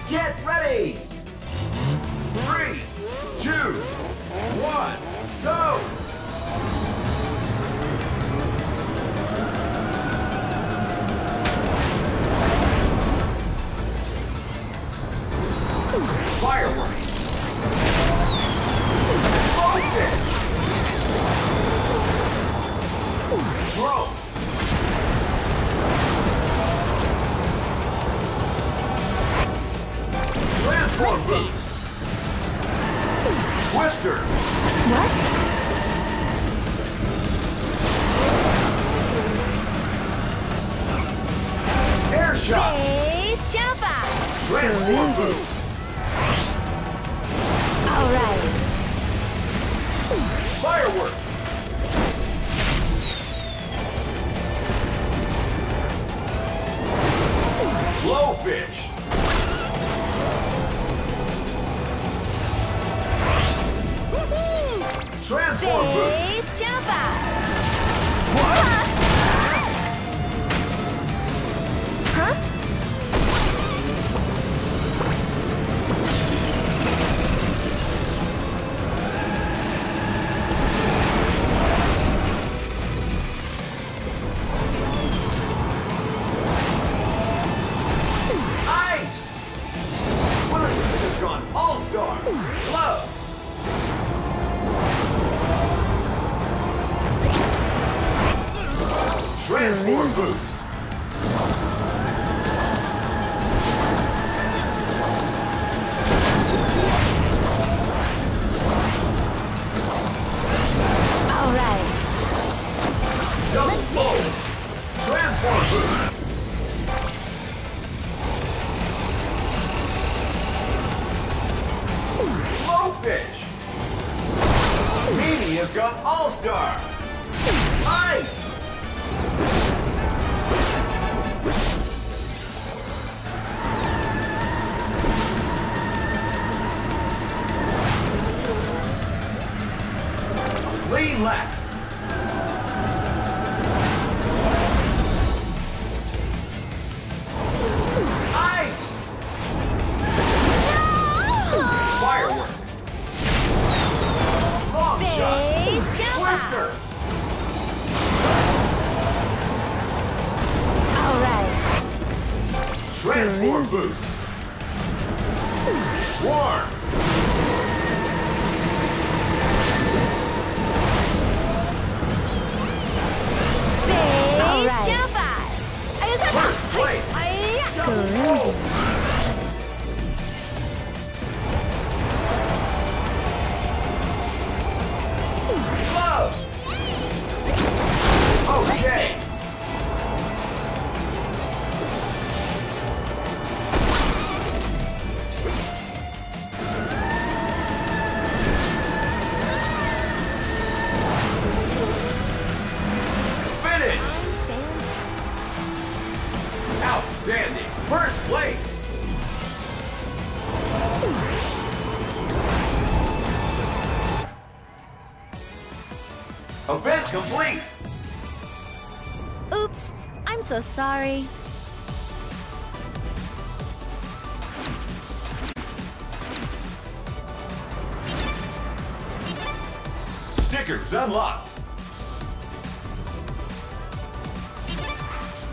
Get ready! 3, 2, 1, go! Fireworks! Focus! Drone! Transform boots! Twister! What? Air shot! Base jump out! Transform boots! Alright. Firework! Blowfish! Transform boots! Base jump out! What? Huh? Ice! Revengeance has gone all-star! Love! Transform boost! Alright. Double blow! Transform boost! Blowfish! Meanie has gone all-star! Ice! Lean left! Ice! Firework! Long shot! Base jump out! Twister! Alright. Transform boost! Swarm! Base jump out! First place! Double blow! Love! Okay! Finish! Outstanding! First place! Event complete! Oops, I'm so sorry. Stickers unlocked!